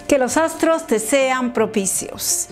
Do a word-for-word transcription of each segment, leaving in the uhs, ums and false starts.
Que los astros te sean propicios.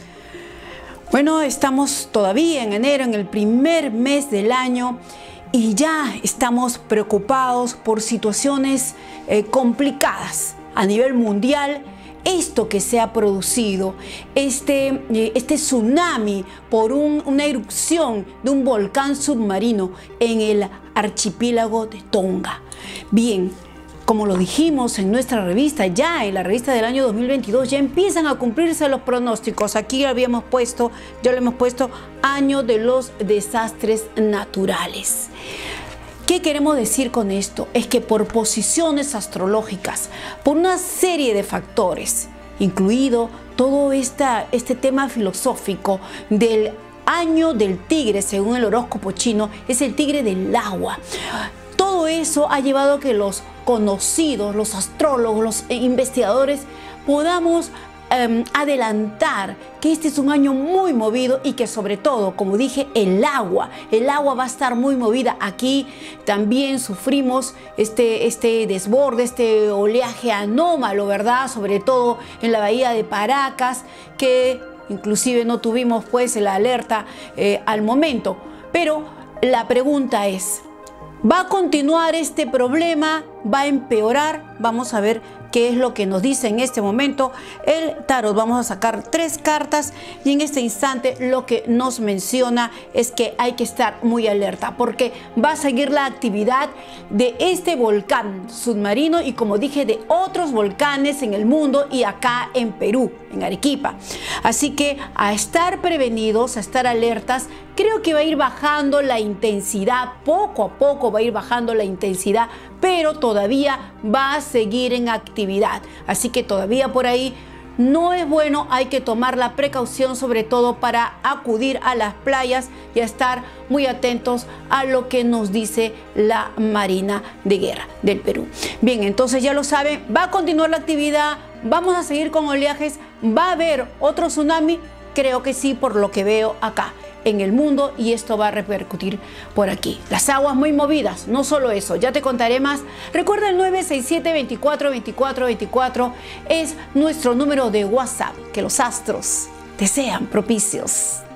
Bueno, estamos todavía en enero, en el primer mes del año, y ya estamos preocupados por situaciones eh, complicadas a nivel mundial. Esto que se ha producido, este, este tsunami por un, una erupción de un volcán submarino en el archipiélago de Tonga. Bien, como lo dijimos en nuestra revista, ya en la revista del año dos mil veintidós, ya empiezan a cumplirse los pronósticos. Aquí habíamos puesto, ya lo hemos puesto, año de los desastres naturales. ¿Qué queremos decir con esto? Es que por posiciones astrológicas, por una serie de factores, incluido todo esta, este tema filosófico del año del tigre, según el horóscopo chino, es el tigre del agua. Todo eso ha llevado a que los conocidos, los astrólogos, los investigadores, podamos eh, adelantar que este es un año muy movido y que sobre todo, como dije, el agua, el agua va a estar muy movida. Aquí también sufrimos este, este desborde, este oleaje anómalo, ¿verdad? Sobre todo en la bahía de Paracas, que inclusive no tuvimos pues la alerta eh, al momento. Pero la pregunta es, ¿va a continuar este problema? ¿Va a empeorar? Vamos a ver qué es lo que nos dice en este momento el tarot. Vamos a sacar tres cartas y en este instante lo que nos menciona es que hay que estar muy alerta porque va a seguir la actividad de este volcán submarino y, como dije, de otros volcanes en el mundo y acá en Perú, en Arequipa. Así que a estar prevenidos, a estar alertas. Creo que va a ir bajando la intensidad, poco a poco va a ir bajando la intensidad, pero todavía va a seguir en actividad. Así que todavía por ahí no es bueno, hay que tomar la precaución, sobre todo para acudir a las playas y a estar muy atentos a lo que nos dice la Marina de Guerra del Perú. Bien, entonces ya lo saben, va a continuar la actividad, vamos a seguir con oleajes, va a haber otro tsunami, creo que sí, por lo que veo acá en el mundo, y esto va a repercutir por aquí. Las aguas muy movidas, no solo eso, ya te contaré más. Recuerda, el nueve seis siete, veinticuatro, veinticuatro, veinticuatro es nuestro número de WhatsApp. Que los astros te sean propicios.